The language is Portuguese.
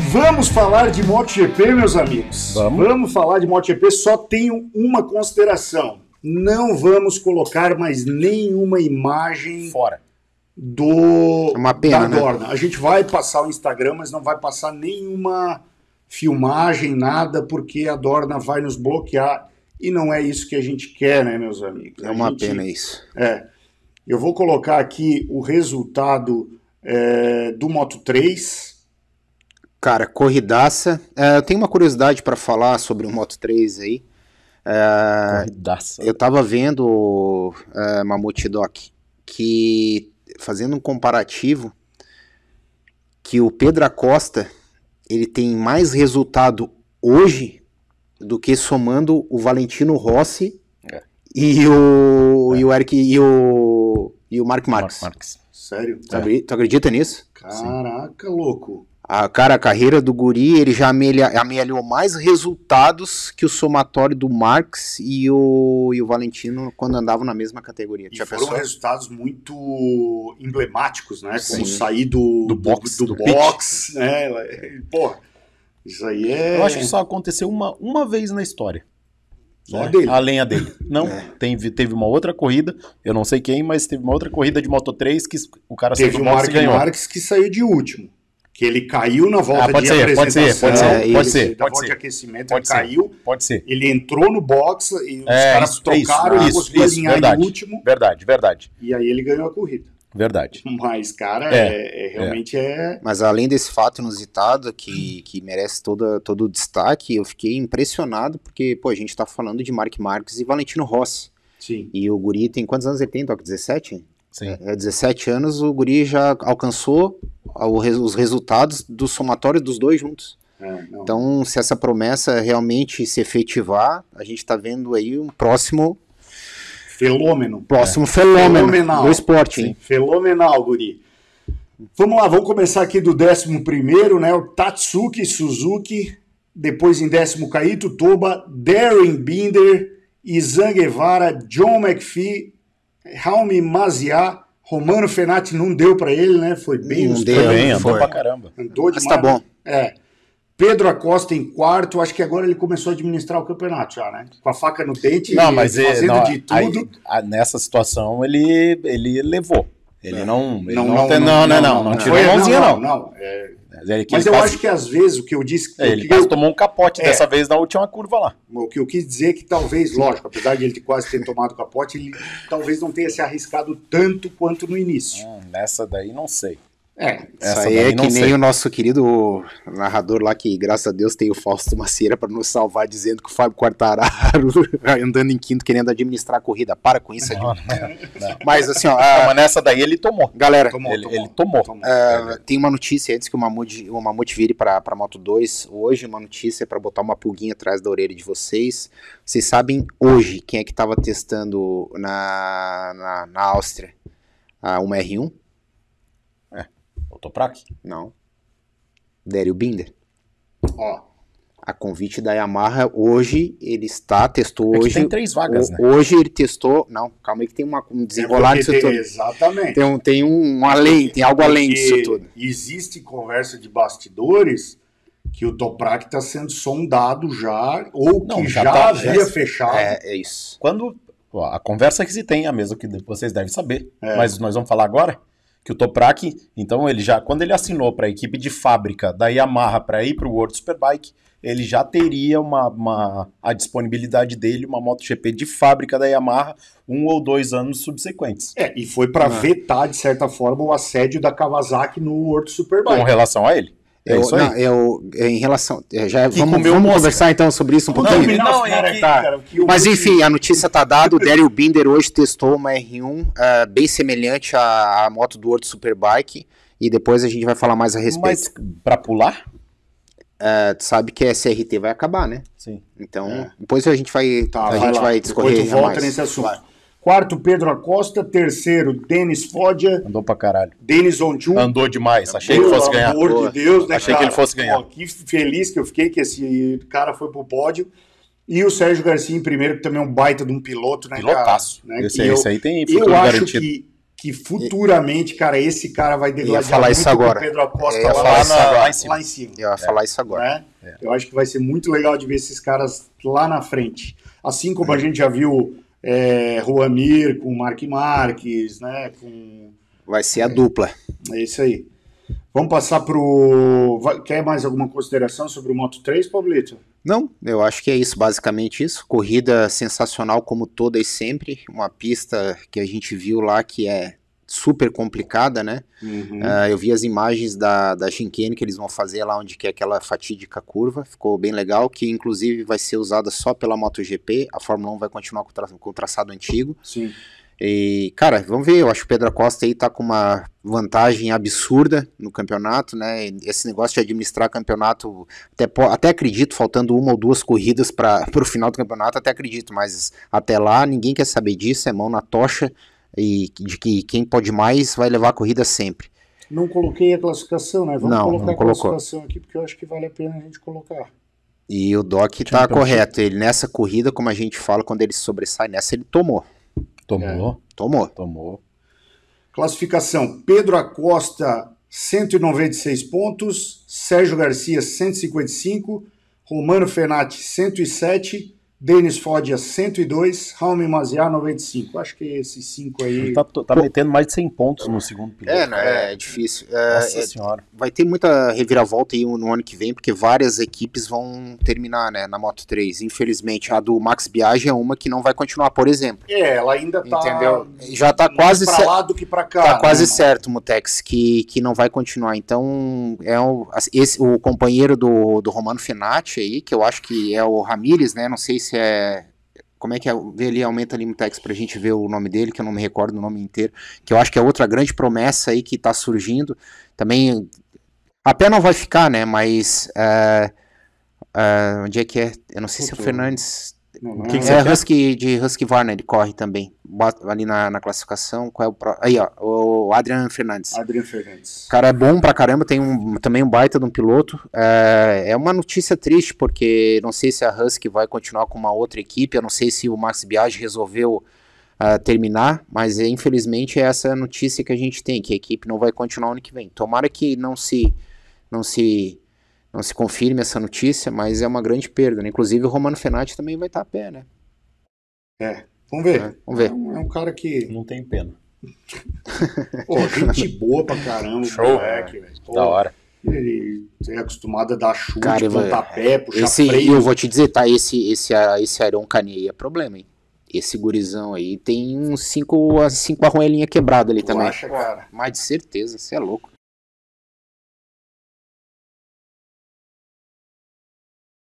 Vamos falar de MotoGP, meus amigos. Vamos falar de MotoGP, só tenho uma consideração. Não vamos colocar mais nenhuma imagem fora uma pena, né? Dorna. A gente vai passar o Instagram, mas não vai passar nenhuma filmagem, nada, porque a Dorna vai nos bloquear e não é isso que a gente quer, né, meus amigos? É uma pena isso. Eu vou colocar aqui o resultado do Moto3. Cara, corridaça. Eu tenho uma curiosidade para falar sobre o Moto3 aí. Corridaça. Eu tava vendo, Mamute Doc, que fazendo um comparativo, que o Pedro Acosta ele tem mais resultado hoje do que somando o Valentino Rossi e o Eric e o Marc Marques. Sério? Tu acredita nisso? Caraca, louco. A carreira do guri, ele já amealhou mais resultados que o somatório do Marques e o Valentino quando andavam na mesma categoria. E foram resultados muito emblemáticos, né? Como sair do box, né? Porra, isso aí Eu acho que só aconteceu uma vez na história. Só dele. Além a dele. Não, teve uma outra corrida, eu não sei quem, mas teve uma outra corrida de Moto3 que o cara saiu do box e ganhou. Teve o Marc Marques que saiu de último. Que ele caiu na volta de apresentação. Pode ser. Na volta de aquecimento ele caiu. Pode ser. Ele entrou no box e os caras trocaram e conseguiu alinhar no último. Verdade. E aí ele ganhou a corrida. Verdade. Mas, cara, realmente é... Mas além desse fato inusitado que merece todo o destaque, eu fiquei impressionado porque, a gente tá falando de Marc Marques e Valentino Rossi. Sim. E o guri tem quantos anos ele tem, Doc? 17? Sim. 17 anos, o guri já alcançou os resultados do somatório dos dois juntos. Então, se essa promessa realmente se efetivar, a gente está vendo aí um próximo fenômeno do esporte. Hein? Fenomenal, guri. Vamos lá, vamos começar aqui do 11º, né? O Tatsuki Suzuki, depois em 10º Kaito Toba, Darren Binder, Izan Guevara, John McPhee, Jaume Maziá, Romano Fenati não deu pra ele, né? Foi bem nos treinos. Andou pra caramba. Andou demais. Mas tá bom. Pedro Acosta em quarto, acho que agora ele começou a administrar o campeonato já, né? Com a faca no dente, fazendo de tudo. Nessa situação ele levou. Ele não tirou a mãozinha, não. Mas eu acho que às vezes o que eu disse... Ele quase tomou um capote dessa vez na última curva lá. O que eu quis dizer é que talvez, lógico, apesar de ele quase ter tomado o capote, ele talvez não tenha se arriscado tanto quanto no início. Nessa daí não sei. Isso aí é que nem o nosso querido narrador lá, que graças a Deus tem o Fausto Macieira para nos salvar, dizendo que o Fábio Quartararo andando em quinto querendo administrar a corrida. Para com isso, não. Mas assim, mas nessa daí ele tomou. Galera, ele tomou. Tem uma notícia antes que o Mamute vire para Moto2. Hoje, uma notícia para botar uma pulguinha atrás da orelha de vocês. Vocês sabem hoje quem é que estava testando na Áustria uma R1? O Toprak? Não. Daryl Binder. A convite da Yamaha, hoje ele testou hoje. Tem 3 vagas, né? Hoje ele testou. Não, calma aí que tem um desenrolar disso tudo. Exatamente. Tem tem algo além disso tudo. Existe conversa de bastidores que o Toprak está sendo sondado já, ou que já havia fechado. É isso. Quando a conversa que se tem, a mesma que vocês devem saber, mas nós vamos falar agora. Que o Toprak, então quando ele assinou para a equipe de fábrica da Yamaha para ir para o World Superbike, ele já teria a disponibilidade dele, uma MotoGP de fábrica da Yamaha, 1 ou 2 anos subsequentes. E foi para vetar, de certa forma, o assédio da Kawasaki no World Superbike. Com relação a ele. Isso aí. Em relação. Vamos conversar então sobre isso um pouquinho. Mas enfim, a notícia tá dada. O Daryl Binder hoje testou uma R1 bem semelhante à moto do World Superbike. E depois a gente vai falar mais a respeito. Mas pra pular? Tu sabe que a SRT vai acabar, né? Sim. Então, depois a gente vai discorrer. Depois tu volta nesse assunto. Quarto, Pedro Acosta. Terceiro, Denis Foggia. Andou pra caralho. Denis Onchu. Andou demais. Achei que fosse ganhar. Pelo amor de Deus, né, Achei que ele fosse ganhar. Que feliz que eu fiquei que esse cara foi pro pódio. E o Sérgio Garcia em primeiro, que também é um baita de um piloto, né, Pilotaço. Cara, né, esse aí tem futuro garantido. Eu acho garantido. que que futuramente, cara, esse cara vai degladiar falar isso muito agora. com o Pedro Acosta lá em cima. Eu ia falar isso agora. Né? Eu acho que vai ser muito legal de ver esses caras lá na frente. Assim como a gente já viu Juan Mir com o Mark Marques, né? Vai ser a dupla. É isso aí. Vamos passar pro... Quer mais alguma consideração sobre o Moto3, Pablito? Não, eu acho que é isso, basicamente isso. Corrida sensacional como toda e sempre. Uma pista que a gente viu lá que é super complicada, né? Uhum. Eu vi as imagens da chicane que eles vão fazer lá onde que é aquela fatídica curva. Ficou bem legal, que inclusive vai ser usada só pela MotoGP. A Fórmula 1 vai continuar com o traçado antigo. Sim. E, cara, vamos ver, eu acho que o Pedro Acosta aí tá com uma vantagem absurda no campeonato, né? Esse negócio de administrar campeonato, até acredito, faltando uma ou duas corridas para o final do campeonato, até acredito, mas até lá ninguém quer saber disso, é mão na tocha e de que quem pode mais vai levar a corrida sempre. Não coloquei a classificação, né? Vamos colocar não a classificação aqui, porque eu acho que vale a pena a gente colocar. E o Doc tá correto, ele nessa corrida, como a gente fala, quando ele sobressai, nessa ele tomou. Tomou. Classificação: Pedro Acosta, 196 pontos, Sérgio Garcia, 155, Romano Fenati, 107, Denis Foggia, 102, Raul Maziar, 95. Acho que esses 5 aí... Ele tá metendo mais de 100 pontos no segundo piloto. É difícil. Nossa senhora. Vai ter muita reviravolta aí no ano que vem, porque várias equipes vão terminar, né, na Moto3. Infelizmente, a do Max Biaggi é uma que não vai continuar, por exemplo. Ela ainda tá... Entendeu? Já tá quase pra lá do que pra cá. Tá quase certo, Mutex, que não vai continuar. Então, o companheiro do Romano Fenati aí, que eu acho que é o Ramírez, né, não sei se como é que é? Vê ali, aumenta ali no text pra gente ver o nome dele, que eu não me recordo o nome inteiro, que eu acho que é outra grande promessa aí que tá surgindo. Também, a pé não vai ficar, né, mas onde é que é? Eu não sei se é o Fernandes... Husky Varner, ele corre também. Bota ali na classificação. Qual é aí, ó, o Adrian Fernandes. O cara é bom pra caramba, tem também um baita de um piloto. É uma notícia triste, porque não sei se a Husky vai continuar com uma outra equipe. Eu não sei se o Max Biaggi resolveu terminar, mas infelizmente é essa notícia que a gente tem, que a equipe não vai continuar ano que vem. Tomara que não se confirme essa notícia, mas é uma grande perda, né? Inclusive o Romano Fenati também vai estar a pé, né? Vamos ver. É um cara que... Não tem pena. Pô, gente boa pra caramba. Show, moleque, velho. Da hora. Ele é acostumado a dar chute, cara, pontapé, puxar freio. Eu vou te dizer, tá? Esse Aron Canet aí é problema, hein? Esse gurizão aí tem uns 5 arruelinhas quebradas ali também. Acha, cara? Mas de certeza, você é louco.